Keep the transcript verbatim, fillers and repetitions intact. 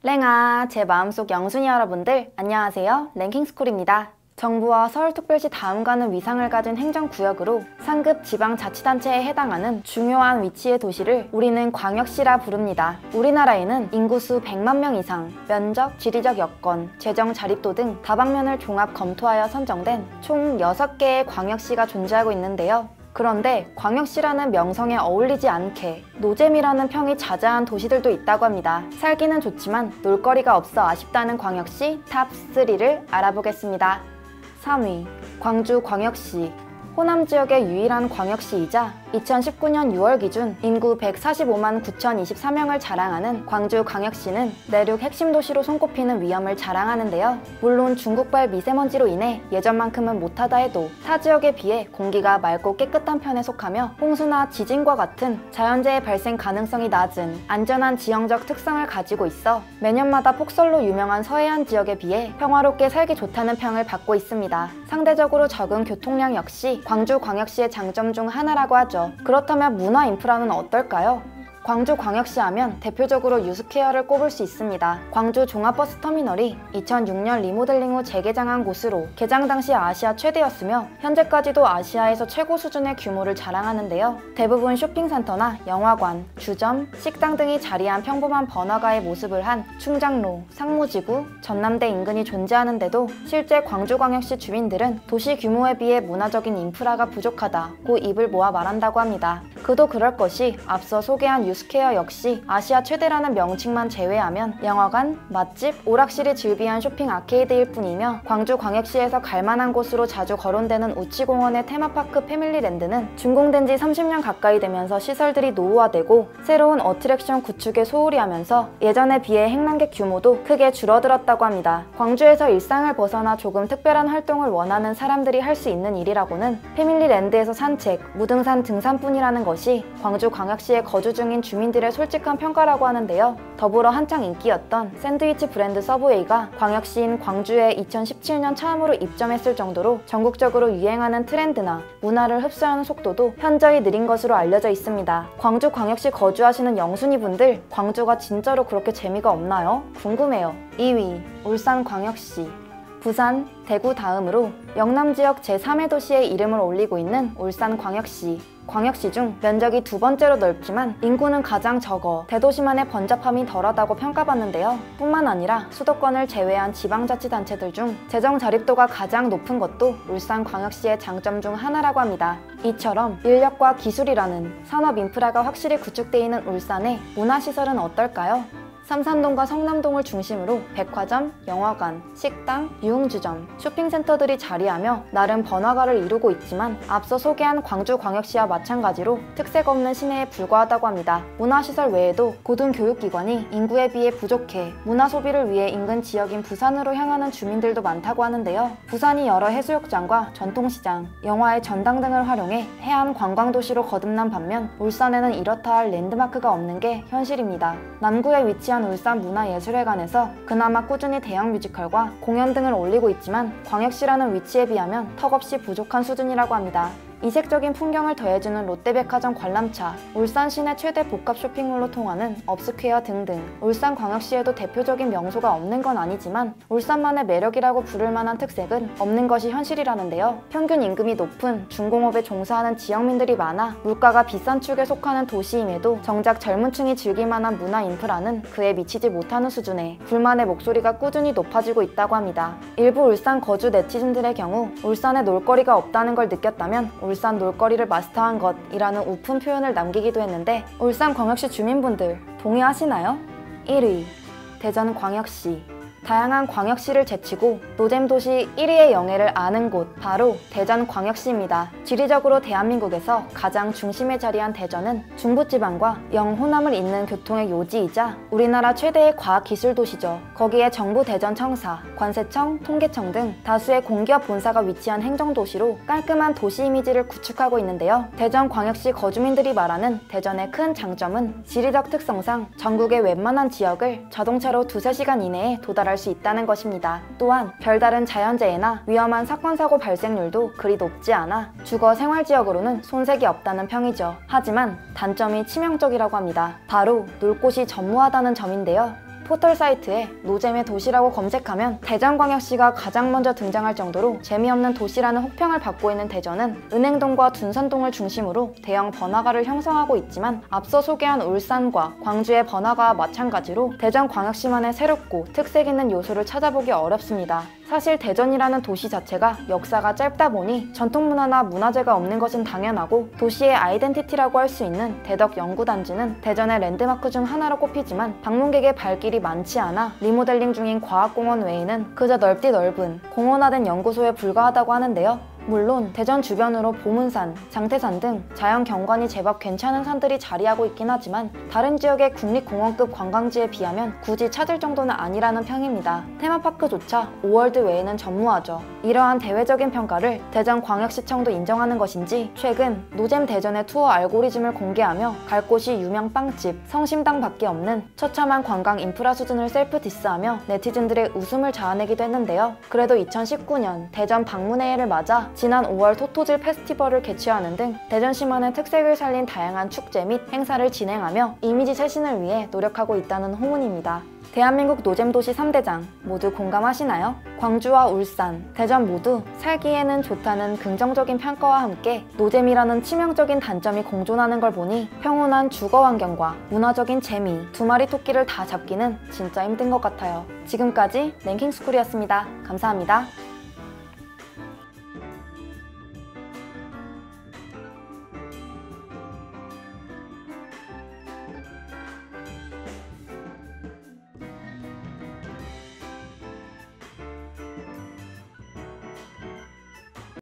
랭아, 제 마음속 영순이 여러분들 안녕하세요. 랭킹스쿨입니다. 정부와 서울특별시 다음가는 위상을 가진 행정구역으로 상급 지방자치단체에 해당하는 중요한 위치의 도시를 우리는 광역시라 부릅니다. 우리나라에는 인구수 백만 명 이상, 면적, 지리적 여건, 재정 자립도 등 다방면을 종합 검토하여 선정된 총 여섯 개의 광역시가 존재하고 있는데요. 그런데 광역시라는 명성에 어울리지 않게 노잼이라는 평이 자자한 도시들도 있다고 합니다. 살기는 좋지만 놀거리가 없어 아쉽다는 광역시 탑 삼을 알아보겠습니다. 삼 위, 광주광역시. 호남 지역의 유일한 광역시이자 이천십구 년 유월 기준 인구 백사십오만 구천이십사 명을 자랑하는 광주광역시는 내륙 핵심 도시로 손꼽히는 위엄을 자랑하는데요. 물론 중국발 미세먼지로 인해 예전만큼은 못하다 해도 타 지역에 비해 공기가 맑고 깨끗한 편에 속하며 홍수나 지진과 같은 자연재해 발생 가능성이 낮은 안전한 지형적 특성을 가지고 있어 매년마다 폭설로 유명한 서해안 지역에 비해 평화롭게 살기 좋다는 평을 받고 있습니다. 상대적으로 적은 교통량 역시 광주광역시의 장점 중 하나라고 하죠. 그렇다면 문화 인프라는 어떨까요? 광주광역시 하면 대표적으로 유스케어를 꼽을 수 있습니다. 광주 종합버스 터미널이 이천육 년 리모델링 후 재개장한 곳으로 개장 당시 아시아 최대였으며 현재까지도 아시아에서 최고 수준의 규모를 자랑하는데요. 대부분 쇼핑센터나 영화관, 주점, 식당 등이 자리한 평범한 번화가의 모습을 한 충장로, 상무지구, 전남대 인근이 존재하는데도 실제 광주광역시 주민들은 도시 규모에 비해 문화적인 인프라가 부족하다고 입을 모아 말한다고 합니다. 그도 그럴 것이 앞서 소개한 유스케어 역시 아시아 최대라는 명칭만 제외하면 영화관, 맛집, 오락실이 즐비한 쇼핑 아케이드일 뿐이며 광주광역시에서 갈만한 곳으로 자주 거론되는 우치공원의 테마파크 패밀리랜드는 준공된 지 삼십 년 가까이 되면서 시설들이 노후화되고 새로운 어트랙션 구축에 소홀히 하면서 예전에 비해 행랑객 규모도 크게 줄어들었다고 합니다. 광주에서 일상을 벗어나 조금 특별한 활동을 원하는 사람들이 할 수 있는 일이라고는 패밀리랜드에서 산책, 무등산 등산뿐이라는 것이 광주광역시에 거주 중인 주민들의 솔직한 평가라고 하는데요. 더불어 한창 인기였던 샌드위치 브랜드 서브웨이가 광역시인 광주에 이천십칠 년 처음으로 입점했을 정도로 전국적으로 유행하는 트렌드나 문화를 흡수하는 속도도 현저히 느린 것으로 알려져 있습니다. 광주광역시 거주하시는 영순이 분들, 광주가 진짜로 그렇게 재미가 없나요? 궁금해요. 이 위, 울산광역시. 부산, 대구 다음으로 영남 지역 제삼 의 도시의 이름을 올리고 있는 울산광역시. 광역시 중 면적이 두 번째로 넓지만 인구는 가장 적어 대도시만의 번잡함이 덜하다고 평가받는데요. 뿐만 아니라 수도권을 제외한 지방자치단체들 중 재정 자립도가 가장 높은 것도 울산광역시의 장점 중 하나라고 합니다. 이처럼 인력과 기술이라는 산업 인프라가 확실히 구축되어 있는 울산의 문화시설은 어떨까요? 삼산동과 성남동을 중심으로 백화점, 영화관, 식당, 유흥주점, 쇼핑센터들이 자리하며 나름 번화가를 이루고 있지만 앞서 소개한 광주광역시와 마찬가지로 특색 없는 시내에 불과하다고 합니다. 문화시설 외에도 고등교육기관이 인구에 비해 부족해 문화 소비를 위해 인근 지역인 부산으로 향하는 주민들도 많다고 하는데요. 부산이 여러 해수욕장과 전통시장, 영화의 전당 등을 활용해 해안 관광도시로 거듭난 반면 울산에는 이렇다 할 랜드마크가 없는 게 현실입니다. 남구에 위치한 울산문화예술회관에서 그나마 꾸준히 대형 뮤지컬과 공연 등을 올리고 있지만 광역시라는 위치에 비하면 턱없이 부족한 수준이라고 합니다. 이색적인 풍경을 더해주는 롯데백화점 관람차, 울산 시내 최대 복합 쇼핑몰로 통하는 업스퀘어 등등 울산광역시에도 대표적인 명소가 없는 건 아니지만 울산만의 매력이라고 부를 만한 특색은 없는 것이 현실이라는데요. 평균 임금이 높은 중공업에 종사하는 지역민들이 많아 물가가 비싼 축에 속하는 도시임에도 정작 젊은 층이 즐길 만한 문화 인프라는 그에 미치지 못하는 수준에 불만의 목소리가 꾸준히 높아지고 있다고 합니다. 일부 울산 거주 네티즌들의 경우 울산에 놀거리가 없다는 걸 느꼈다면 울산 놀거리를 마스터한 것이라는 우픈 표현을 남기기도 했는데 울산광역시 주민분들 동의하시나요? 일 위, 대전광역시. 다양한 광역시를 제치고 노잼도시 일 위의 영예를 아는 곳 바로 대전광역시입니다. 지리적으로 대한민국에서 가장 중심에 자리한 대전은 중부지방과 영호남을 잇는 교통의 요지이자 우리나라 최대의 과학기술도시죠. 거기에 정부 대전청사, 관세청, 통계청 등 다수의 공기업 본사가 위치한 행정도시로 깔끔한 도시 이미지를 구축하고 있는데요. 대전광역시 거주민들이 말하는 대전의 큰 장점은 지리적 특성상 전국의 웬만한 지역을 자동차로 두세 시간 이내에 도달할 수 있다는 것입니다. 또한 별다른 자연재해나 위험한 사건 사고 발생률도 그리 높지 않아 주거 생활지역으로는 손색이 없다는 평이죠. 하지만 단점이 치명적이라고 합니다. 바로 놀 곳이 전무하다는 점인데요. 포털 사이트에 노잼의 도시라고 검색하면 대전광역시가 가장 먼저 등장할 정도로 재미없는 도시라는 혹평을 받고 있는 대전은 은행동과 둔산동을 중심으로 대형 번화가를 형성하고 있지만 앞서 소개한 울산과 광주의 번화가와 마찬가지로 대전광역시만의 새롭고 특색 있는 요소를 찾아보기 어렵습니다. 사실 대전이라는 도시 자체가 역사가 짧다 보니 전통문화나 문화재가 없는 것은 당연하고 도시의 아이덴티티라고 할 수 있는 대덕 연구단지는 대전의 랜드마크 중 하나로 꼽히지만 방문객의 발길이 많지 않아 리모델링 중인 과학공원 외에는 그저 넓디 넓은 공원화된 연구소에 불과하다고 하는데요. 물론 대전 주변으로 보문산, 장태산 등 자연 경관이 제법 괜찮은 산들이 자리하고 있긴 하지만 다른 지역의 국립공원급 관광지에 비하면 굳이 찾을 정도는 아니라는 평입니다. 테마파크조차 오월드 외에는 전무하죠. 이러한 대외적인 평가를 대전광역시청도 인정하는 것인지 최근 노잼 대전의 투어 알고리즘을 공개하며 갈 곳이 유명 빵집, 성심당밖에 없는 처참한 관광 인프라 수준을 셀프 디스하며 네티즌들의 웃음을 자아내기도 했는데요. 그래도 이천십구 년 대전 방문해를 맞아 지난 오월 토토즐 페스티벌을 개최하는 등 대전시만의 특색을 살린 다양한 축제 및 행사를 진행하며 이미지 쇄신을 위해 노력하고 있다는 호문입니다. 대한민국 노잼도시 삼 대장 모두 공감하시나요? 광주와 울산, 대전 모두 살기에는 좋다는 긍정적인 평가와 함께 노잼이라는 치명적인 단점이 공존하는 걸 보니 평온한 주거 환경과 문화적인 재미 두 마리 토끼를 다 잡기는 진짜 힘든 것 같아요. 지금까지 랭킹스쿨이었습니다. 감사합니다.